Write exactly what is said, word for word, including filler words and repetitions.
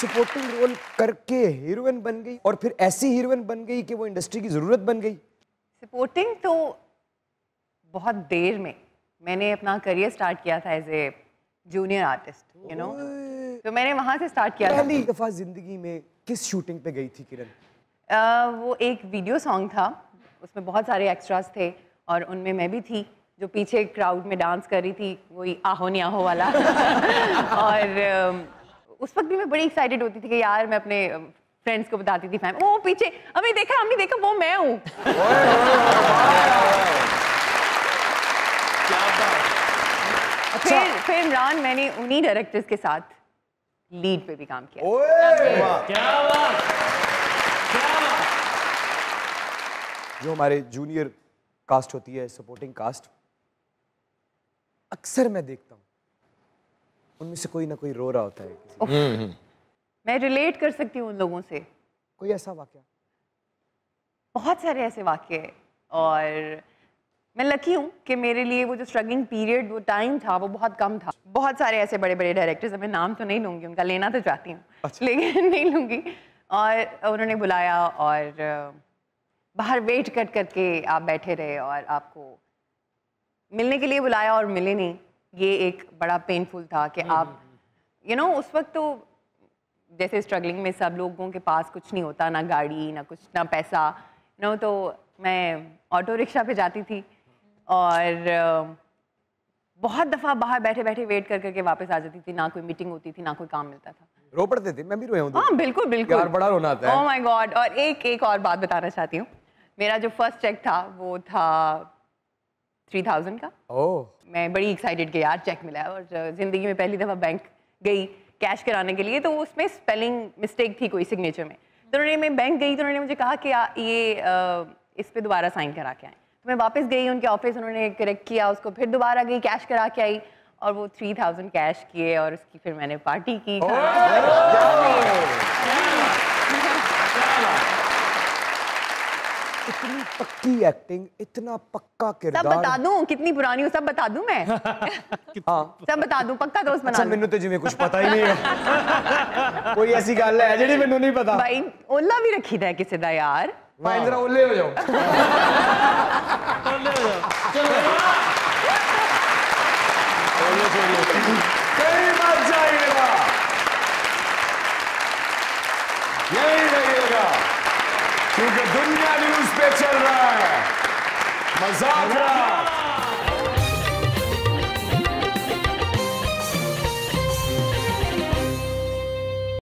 Supporting role करके heroine बन गई और फिर ऐसी हीरोइन बन गई कि वो इंडस्ट्री की जरूरत बन गई? सपोर्टिंग तो बहुत देर में मैंने अपना करियर स्टार्ट किया था as a junior artist, you know, तो मैंने वहाँ से स्टार्ट किया था। पहली दफा जिंदगी में किस शूटिंग पे गई थी किरण? uh, वो एक वीडियो सॉन्ग था, उसमें बहुत सारे एक्स्ट्रास थे और उनमें मैं भी थी जो पीछे क्राउड में डांस कर रही थी, वही आहो नहीं आहो वाला। और uh, उस वक्त भी मैं बड़ी एक्साइटेड होती थी कि यार मैं अपने फ्रेंड्स को बताती थी, फैम ओ पीछे अम्मी देखा अम्मी देखा वो मैं हूँ। फिर फिर इमरान मैंने उन्हीं डायरेक्टर्स के साथ लीड पे भी काम किया। क्या बात, क्या बात। जो हमारे जूनियर कास्ट होती है, सपोर्टिंग कास्ट, अक्सर मैं देखता हूँ उनमें से कोई ना कोई रो रहा होता है किसी। मैं रिलेट कर सकती हूँ उन लोगों से। कोई ऐसा वाकया? बहुत सारे ऐसे वाकये, और मैं लकी हूँ कि मेरे लिए वो जो स्ट्रगलिंग पीरियड, वो टाइम था, वो बहुत कम था। बहुत सारे ऐसे बड़े बड़े डायरेक्टर्स, मैं नाम तो नहीं लूँगी, उनका लेना तो चाहती हूँ, अच्छा। लेकिन नहीं लूँगी। और उन्होंने बुलाया और बाहर वेट कर करके आप बैठे रहे और आपको मिलने के लिए बुलाया और मिले नहीं। ये एक बड़ा पेनफुल था कि आप यू नो उस वक्त तो जैसे स्ट्रगलिंग में सब लोगों के पास कुछ नहीं होता, ना गाड़ी ना कुछ ना पैसा, यू नो, तो मैं ऑटो रिक्शा पे जाती थी और बहुत दफ़ा बाहर बैठे बैठे वेट कर करके वापस आ जाती थी। ना कोई मीटिंग होती थी, ना कोई काम मिलता था। रो पड़ते थे? मैं भी रोया हूँ। हाँ बिल्कुल बिल्कुल यार बड़ा रोना आता है। Oh my God. और एक एक और बात बताना चाहती हूँ, मेरा जो फर्स्ट चेक था वो था थ्री थाउजेंड का। ओह, मैं बड़ी एक्साइटेड कि यार चेक मिला, और जिंदगी में पहली दफ़ा बैंक गई कैश कराने के लिए, तो उसमें स्पेलिंग मिस्टेक थी कोई सिग्नेचर में। तो उन्होंने, मैं बैंक गई तो उन्होंने मुझे कहा कि ये आ, इस पे दोबारा साइन करा के आए। तो मैं वापस गई उनके ऑफिस, उन्होंने करेक्ट किया उसको, फिर दोबारा गई कैश करा के आई और वो थ्री थाउजेंड कैश किए और उसकी फिर मैंने पार्टी की। इतनी पक्की एक्टिंग, इतना पक्का किरदार। सब बता दूं कितनी पुरानी हूँ, सब बता दूं मैं। हाँ सब बता दूं, पक्का दोस्त बना। अच्छा मैंने तो जिम्मे कुछ पता ही नहीं है। कोई ऐसी गल है जेडी मैनू नहीं पता? भाई ओला भी रखी था किसी दा यार। भाई जरा ओले हो जाओ। ओले हो जाओ। चलो चलो कहीं मत जाइएगा, यही रहिएगा, क्योंकि दुनिया न्यूज पे चल रहा है मजाक।